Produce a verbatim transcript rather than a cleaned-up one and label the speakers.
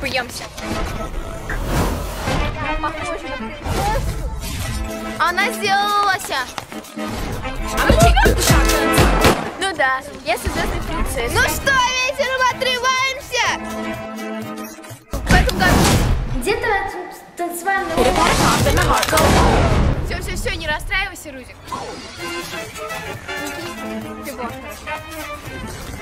Speaker 1: напьемся. Похоже на принцессу. Она сделала лося. Ну да, я с известной принцессой. Ну что, вечером отрываемся? В этом году.
Speaker 2: Где-то танцевальный.
Speaker 1: Все, все, все, не расстраивайся, Рузик. Ты